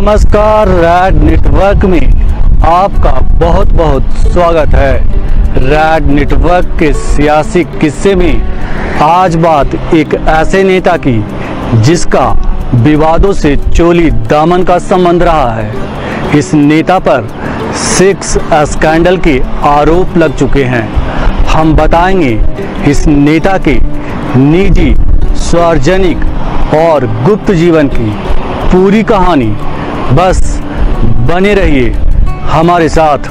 नमस्कार, red network में आपका बहुत बहुत स्वागत है। रैड नेटवर्क के सियासी किस्से में आज बात एक ऐसे नेता की जिसका विवादों से चोली दामन का संबंध रहा है। इस नेता पर सेक्स स्कैंडल के आरोप लग चुके हैं। हम बताएंगे इस नेता के निजी, सार्वजनिक और गुप्त जीवन की पूरी कहानी। बस बने रहिए हमारे साथ।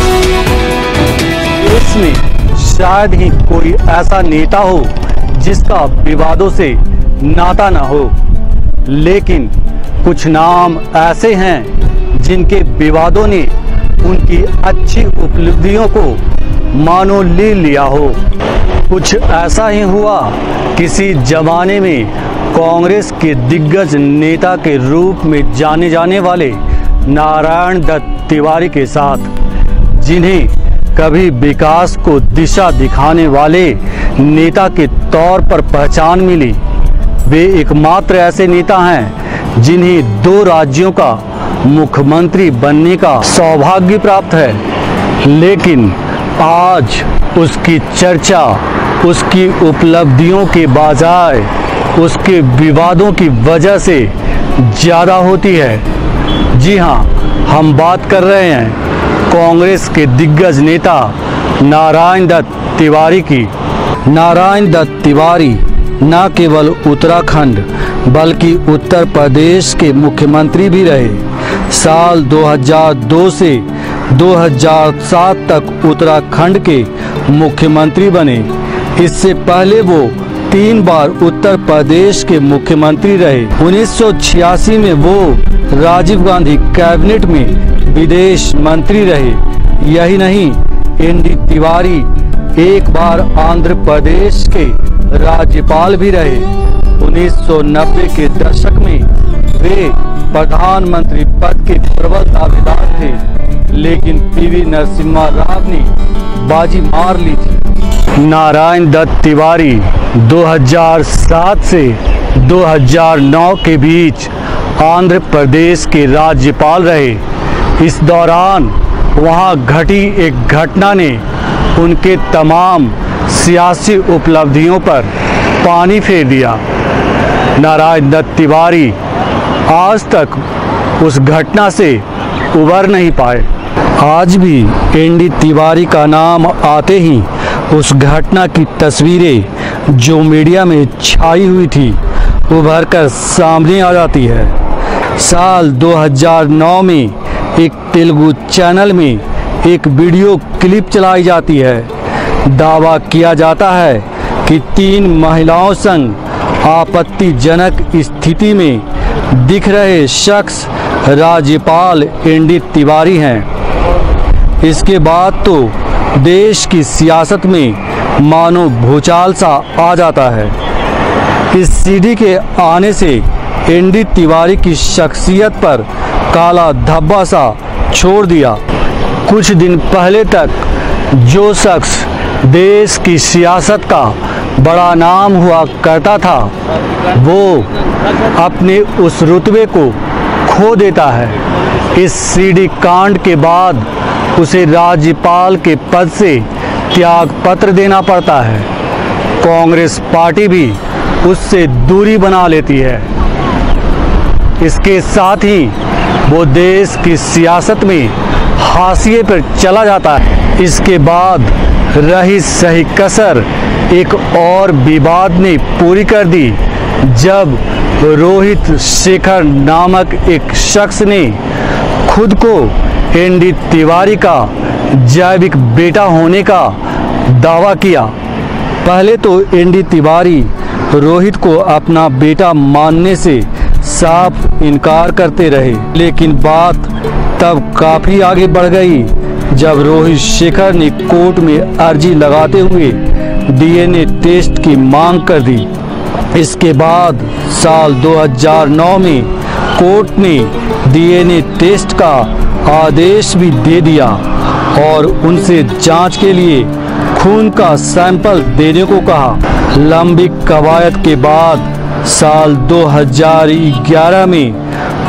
इसमें शायद ही कोई ऐसा नेता हो जिसका विवादों से नाता ना हो, लेकिन कुछ नाम ऐसे हैं जिनके विवादों ने उनकी अच्छी उपलब्धियों को मानो ले लिया हो। कुछ ऐसा ही हुआ किसी जमाने में कांग्रेस के दिग्गज नेता के रूप में जाने जाने वाले नारायण दत्त तिवारी के साथ, जिन्हें कभी विकास को दिशा दिखाने वाले नेता के तौर पर पहचान मिली। वे एकमात्र ऐसे नेता हैं जिन्हें 2 राज्यों का मुख्यमंत्री बनने का सौभाग्य प्राप्त है, लेकिन आज उसकी चर्चा उसकी उपलब्धियों के बजाय उसके विवादों की वजह से ज़्यादा होती है। जी हाँ, हम बात कर रहे हैं कांग्रेस के दिग्गज नेता नारायण दत्त तिवारी की। नारायण दत्त तिवारी न केवल उत्तराखंड बल्कि उत्तर प्रदेश के मुख्यमंत्री भी रहे। साल 2002 से 2007 तक उत्तराखंड के मुख्यमंत्री बने। इससे पहले वो 3 बार उत्तर प्रदेश के मुख्यमंत्री रहे। 1986 में वो राजीव गांधी कैबिनेट में विदेश मंत्री रहे। यही नहीं, एनडी तिवारी एक बार आंध्र प्रदेश के राज्यपाल भी रहे। 1990 के दशक में वे प्रधानमंत्री पद के प्रबल दावेदार थे, लेकिन पीवी नरसिम्हा राव ने बाजी मार ली थी। नारायण दत्त तिवारी 2007 से 2009 के बीच आंध्र प्रदेश के राज्यपाल रहे। इस दौरान वहां घटी एक घटना ने उनके तमाम सियासी उपलब्धियों पर पानी फेर दिया। नारायण दत्त तिवारी आज तक उस घटना से उबर नहीं पाए। आज भी एनडी तिवारी का नाम आते ही उस घटना की तस्वीरें जो मीडिया में छाई हुई थी उभर कर सामने आ जाती है। साल 2009 में एक तेलुगु चैनल में एक वीडियो क्लिप चलाई जाती है। दावा किया जाता है कि 3 महिलाओं संग आपत्तिजनक स्थिति में दिख रहे शख्स राज्यपाल एनडी तिवारी हैं। इसके बाद तो देश की सियासत में मानो भूचाल सा आ जाता है। इस सीडी के आने से एनडी तिवारी की शख्सियत पर काला धब्बा सा छोड़ दिया। कुछ दिन पहले तक जो शख्स देश की सियासत का बड़ा नाम हुआ करता था, वो अपने उस रुतबे को खो देता है। इस सीडी कांड के बाद उसे राज्यपाल के पद से त्याग पत्र देना पड़ता है। कांग्रेस पार्टी भी उससे दूरी बना लेती है। इसके साथ ही वो देश की सियासत में हाशिए पर चला जाता है। इसके बाद रही सही कसर एक और विवाद ने पूरी कर दी, जब रोहित शेखर नामक एक शख्स ने खुद को एनडी तिवारी का जैविक बेटा होने का दावा किया। पहले तो एनडी तिवारी रोहित को अपना बेटा मानने से साफ इनकार करते रहे, लेकिन बात तब काफ़ी आगे बढ़ गई जब रोहित शेखर ने कोर्ट में अर्जी लगाते हुए डीएनए टेस्ट की मांग कर दी। इसके बाद साल 2009 में कोर्ट ने डीएनए टेस्ट का आदेश भी दे दिया और उनसे जांच के लिए खून का सैंपल देने को कहा। लंबी कवायद के बाद साल 2011 में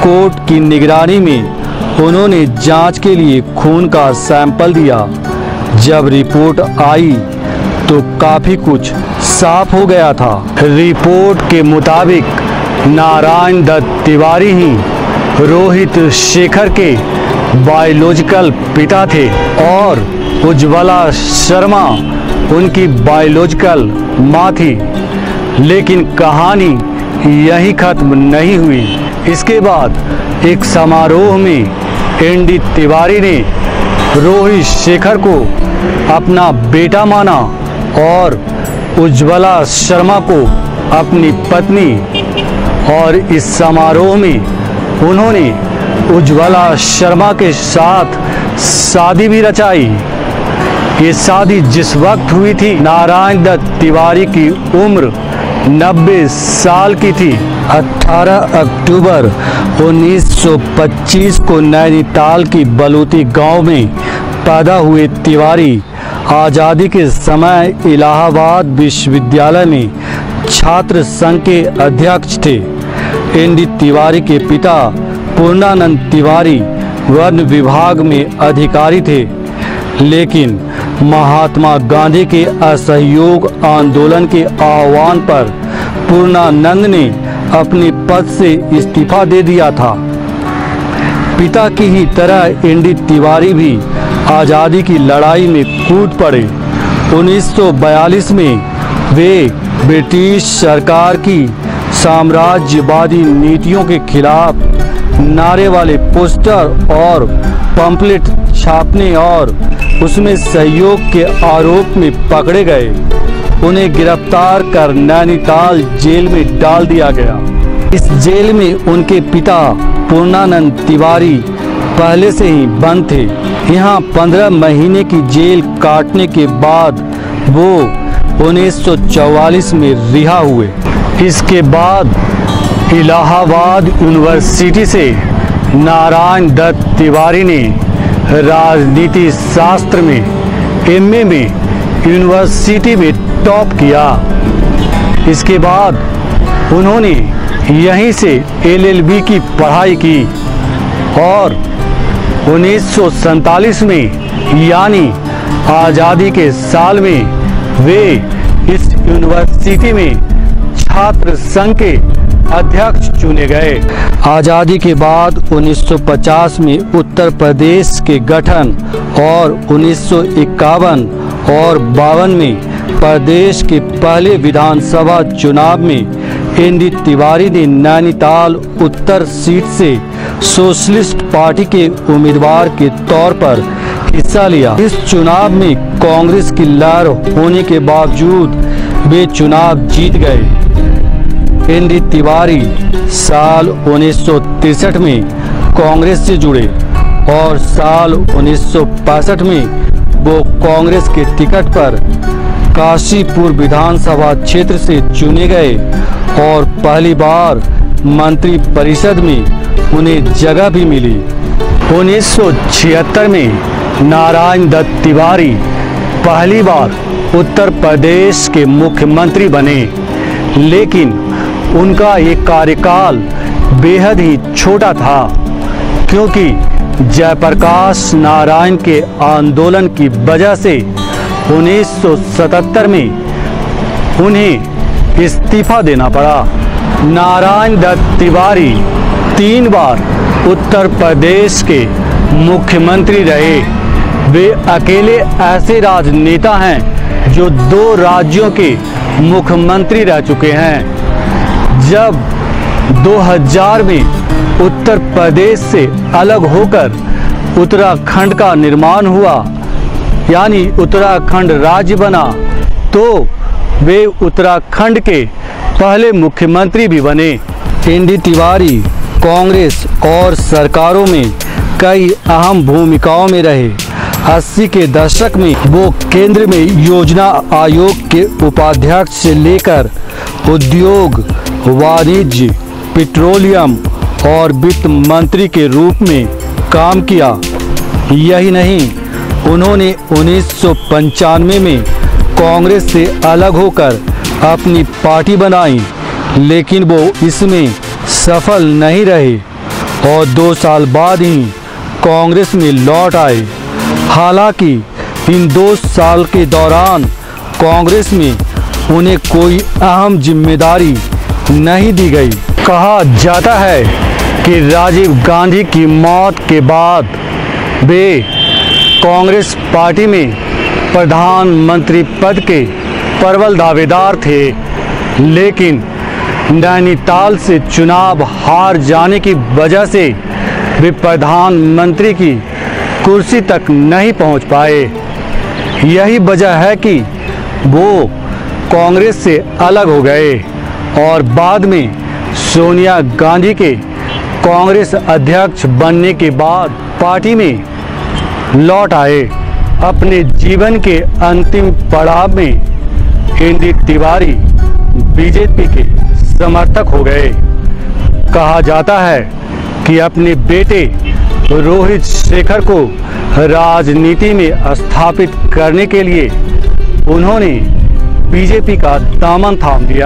कोर्ट की निगरानी में उन्होंने जांच के लिए खून का सैंपल दिया। जब रिपोर्ट आई तो काफी कुछ साफ हो गया था। रिपोर्ट के मुताबिक नारायण दत्त तिवारी ही रोहित शेखर के बायोलॉजिकल पिता थे और उज्ज्वला शर्मा उनकी बायोलॉजिकल मां थी। लेकिन कहानी यहीं खत्म नहीं हुई। इसके बाद एक समारोह में एनडी तिवारी ने रोहित शेखर को अपना बेटा माना और उज्ज्वला शर्मा को अपनी पत्नी, और इस समारोह में उन्होंने उज्ज्वला शर्मा के साथ शादी भी रचाई। ये शादी जिस वक्त हुई थी, नारायण दत्त तिवारी की उम्र 90 साल की थी। 18 अक्टूबर 1925 को नैनीताल की बलूती गांव में पैदा हुए तिवारी आज़ादी के समय इलाहाबाद विश्वविद्यालय में छात्र संघ के अध्यक्ष थे। एनडी तिवारी के पिता पूर्णानंद तिवारी वन विभाग में अधिकारी थे, लेकिन महात्मा गांधी के असहयोग आंदोलन के आह्वान पर पूर्णानंद ने अपने पद से इस्तीफा दे दिया था। पिता की ही तरह एनडी तिवारी भी आज़ादी की लड़ाई में कूद पड़े। 1942 में वे ब्रिटिश सरकार की साम्राज्यवादी नीतियों के खिलाफ नारे वाले पोस्टर और पंपलेट छापने और उसमें सहयोग के आरोप में पकड़े गए। उन्हें गिरफ्तार कर नैनीताल जेल में डाल दिया गया। इस जेल में उनके पिता पूर्णानंद तिवारी पहले से ही बंद थे। यहाँ 15 महीने की जेल काटने के बाद वो 1944 में रिहा हुए। इसके बाद इलाहाबाद यूनिवर्सिटी से नारायण दत्त तिवारी ने राजनीति शास्त्र में एमए में यूनिवर्सिटी में टॉप किया। इसके बाद उन्होंने यहीं से एलएलबी की पढ़ाई की और 1947 में यानी आज़ादी के साल में वे इस यूनिवर्सिटी में छात्र संघ के अध्यक्ष चुने गए। आज़ादी के बाद 1950 में उत्तर प्रदेश के गठन और 1951 और 52 में प्रदेश के पहले विधानसभा चुनाव में एनडी तिवारी ने नैनीताल उत्तर सीट से सोशलिस्ट पार्टी के उम्मीदवार के तौर पर हिस्सा लिया। इस चुनाव में कांग्रेस की लहर होने के बावजूद वे चुनाव जीत गए। एनडी तिवारी साल 1963 में कांग्रेस से जुड़े और साल 1965 में वो कांग्रेस के टिकट पर काशीपुर विधानसभा क्षेत्र से चुने गए और पहली बार मंत्री परिषद में उन्हें जगह भी मिली। 1976 में नारायण दत्त तिवारी पहली बार उत्तर प्रदेश के मुख्यमंत्री बने, लेकिन उनका ये कार्यकाल बेहद ही छोटा था, क्योंकि जयप्रकाश नारायण के आंदोलन की वजह से 1977 में उन्हें इस्तीफा देना पड़ा। नारायण दत्त तिवारी 3 बार उत्तर प्रदेश के मुख्यमंत्री रहे। वे अकेले ऐसे राजनेता हैं जो 2 राज्यों के मुख्यमंत्री रह चुके हैं। जब 2000 में उत्तर प्रदेश से अलग होकर उत्तराखंड का निर्माण हुआ, यानी उत्तराखंड राज्य बना, तो वे उत्तराखंड के पहले मुख्यमंत्री भी बने। एनडी तिवारी कांग्रेस और सरकारों में कई अहम भूमिकाओं में रहे। 80 के दशक में वो केंद्र में योजना आयोग के उपाध्यक्ष से लेकर उद्योग, वाणिज्य, पेट्रोलियम और वित्त मंत्री के रूप में काम किया। यही नहीं, उन्होंने 1995 में कांग्रेस से अलग होकर अपनी पार्टी बनाई, लेकिन वो इसमें सफल नहीं रहे और 2 साल बाद ही कांग्रेस में लौट आए। हालांकि इन 2 साल के दौरान कांग्रेस में उन्हें कोई अहम जिम्मेदारी नहीं दी गई। कहा जाता है कि राजीव गांधी की मौत के बाद वे कांग्रेस पार्टी में प्रधानमंत्री पद के प्रबल दावेदार थे, लेकिन नैनीताल से चुनाव हार जाने की वजह से वे प्रधानमंत्री की कुर्सी तक नहीं पहुंच पाए। यही वजह है कि वो कांग्रेस से अलग हो गए और बाद में सोनिया गांधी के कांग्रेस अध्यक्ष बनने के बाद पार्टी में लौट आए। अपने जीवन के अंतिम पड़ाव में इंदिरा तिवारी बीजेपी के समर्थक हो गए। कहा जाता है कि अपने बेटे रोहित शेखर को राजनीति में स्थापित करने के लिए उन्होंने बीजेपी का दामन थाम दिया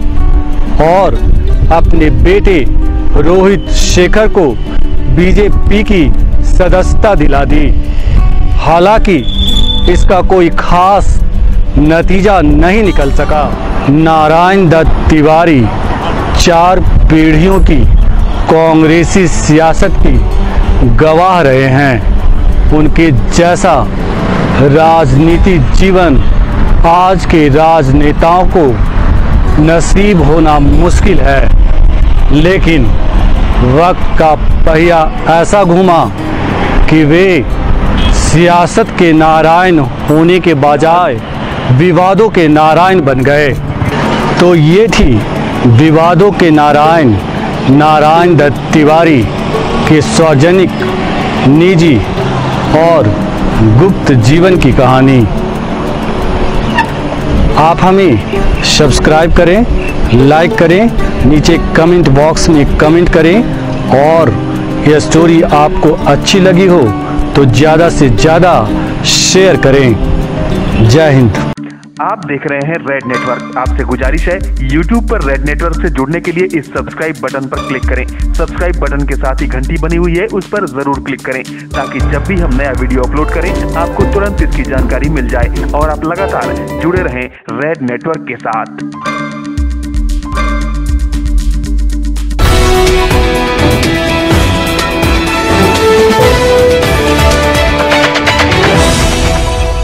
और अपने बेटे रोहित शेखर को बीजेपी की सदस्यता दिला दी। हालांकि इसका कोई खास नतीजा नहीं निकल सका। नारायण दत्त तिवारी 4 पीढ़ियों की कांग्रेसी सियासत की गवाह रहे हैं। उनके जैसा राजनीति जीवन आज के राजनेताओं को नसीब होना मुश्किल है, लेकिन वक्त का पहिया ऐसा घूमा कि वे सियासत के नारायण होने के बजाय विवादों के नारायण बन गए। तो ये थी विवादों के नारायण नारायण दत्त तिवारी के सार्वजनिक, निजी और गुप्त जीवन की कहानी। आप हमें सब्सक्राइब करें, लाइक करें, नीचे कमेंट बॉक्स में कमेंट करें और यह स्टोरी आपको अच्छी लगी हो तो ज़्यादा से ज़्यादा शेयर करें। जय हिंद। आप देख रहे हैं रेड नेटवर्क। आपसे गुजारिश है, YouTube पर रेड नेटवर्क से जुड़ने के लिए इस सब्सक्राइब बटन पर क्लिक करें। सब्सक्राइब बटन के साथ ही घंटी बनी हुई है, उस पर जरूर क्लिक करें ताकि जब भी हम नया वीडियो अपलोड करें आपको तुरंत इसकी जानकारी मिल जाए और आप लगातार जुड़े रहें रेड नेटवर्क के साथ।